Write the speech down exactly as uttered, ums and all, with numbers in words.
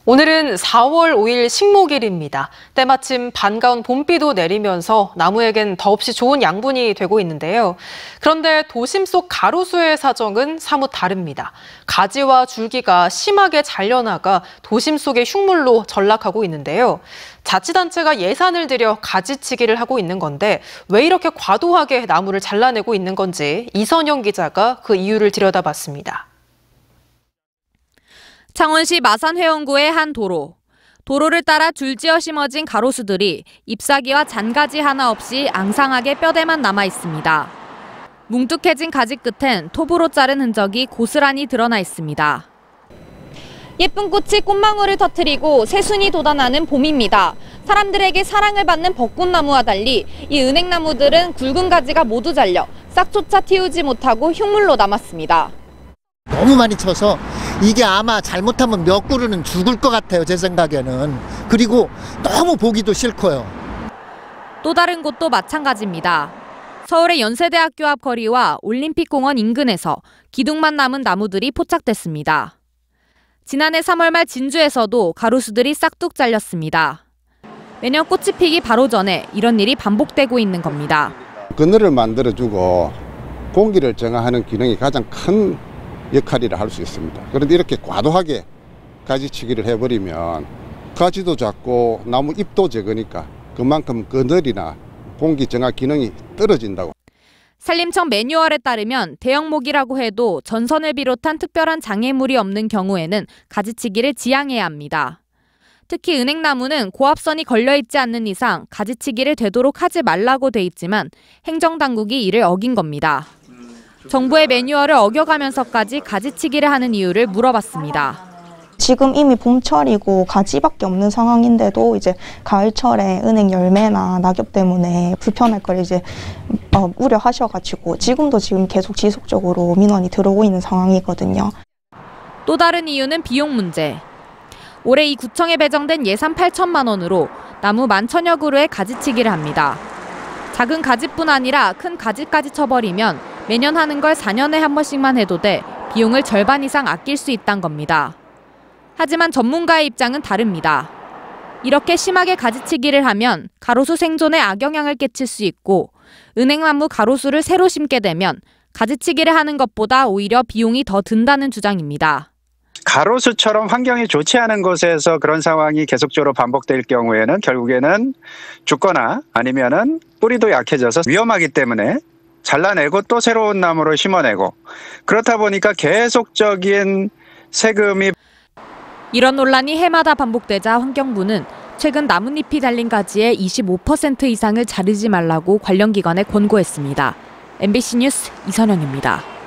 오늘은 사월 오일 식목일입니다. 때마침 반가운 봄비도 내리면서 나무에겐 더없이 좋은 양분이 되고 있는데요. 그런데 도심 속 가로수의 사정은 사뭇 다릅니다. 가지와 줄기가 심하게 잘려나가 도심 속의 흉물로 전락하고 있는데요. 자치단체가 예산을 들여 가지치기를 하고 있는 건데 왜 이렇게 과도하게 나무를 잘라내고 있는 건지 이선영 기자가 그 이유를 들여다봤습니다. 창원시 마산회원구의 한 도로. 도로를 따라 줄지어 심어진 가로수들이 잎사귀와 잔가지 하나 없이 앙상하게 뼈대만 남아 있습니다. 뭉툭해진 가지 끝엔 톱으로 자른 흔적이 고스란히 드러나 있습니다. 예쁜 꽃이 꽃망울을 터뜨리고 새순이 돋아나는 봄입니다. 사람들에게 사랑을 받는 벚꽃나무와 달리 이 은행나무들은 굵은 가지가 모두 잘려 싹조차 틔우지 못하고 흉물로 남았습니다. 너무 많이 쳐서 이게 아마 잘못하면 몇 그루는 죽을 것 같아요, 제 생각에는. 그리고 너무 보기도 싫고요. 또 다른 곳도 마찬가지입니다. 서울의 연세대학교 앞 거리와 올림픽공원 인근에서 기둥만 남은 나무들이 포착됐습니다. 지난해 삼월 말 진주에서도 가로수들이 싹둑 잘렸습니다. 매년 꽃이 피기 바로 전에 이런 일이 반복되고 있는 겁니다. 그늘을 만들어주고 공기를 정화하는 기능이 가장 큰 역할이라 할 수 있습니다. 그런데 이렇게 과도하게 가지치기를 해버리면 가지도 작고 나무 잎도 적으니까 그만큼 그늘이나 공기 정화 기능이 떨어진다고. 산림청 매뉴얼에 따르면 대형목이라고 해도 전선을 비롯한 특별한 장애물이 없는 경우에는 가지치기를 지양해야 합니다. 특히 은행나무는 고압선이 걸려있지 않는 이상 가지치기를 되도록 하지 말라고 돼 있지만 행정당국이 이를 어긴 겁니다. 정부의 매뉴얼을 어겨가면서까지 가지치기를 하는 이유를 물어봤습니다. 지금 이미 봄철이고 가지밖에 없는 상황인데도 이제 가을철에 은행 열매나 낙엽 때문에 불편할 걸 이제 어, 우려하셔가지고 지금도 지금 계속 지속적으로 민원이 들어오고 있는 상황이거든요. 또 다른 이유는 비용 문제. 올해 이 구청에 배정된 예산 팔천만 원으로 나무 만천여 그루의 가지치기를 합니다. 작은 가지뿐 아니라 큰 가지까지 쳐버리면 매년 하는 걸 사 년에 한 번씩만 해도 돼 비용을 절반 이상 아낄 수 있다는 겁니다. 하지만 전문가의 입장은 다릅니다. 이렇게 심하게 가지치기를 하면 가로수 생존에 악영향을 끼칠 수 있고 은행나무 가로수를 새로 심게 되면 가지치기를 하는 것보다 오히려 비용이 더 든다는 주장입니다. 가로수처럼 환경이 좋지 않은 곳에서 그런 상황이 계속적으로 반복될 경우에는 결국에는 죽거나 아니면은 뿌리도 약해져서 위험하기 때문에 잘라내고 또 새로운 나무를 심어내고 그렇다 보니까 계속적인 세금이. 이런 논란이 해마다 반복되자 환경부는 최근 나뭇잎이 달린 가지의 이십오 퍼센트 이상을 자르지 말라고 관련 기관에 권고했습니다. 엠비씨 뉴스 이선영입니다.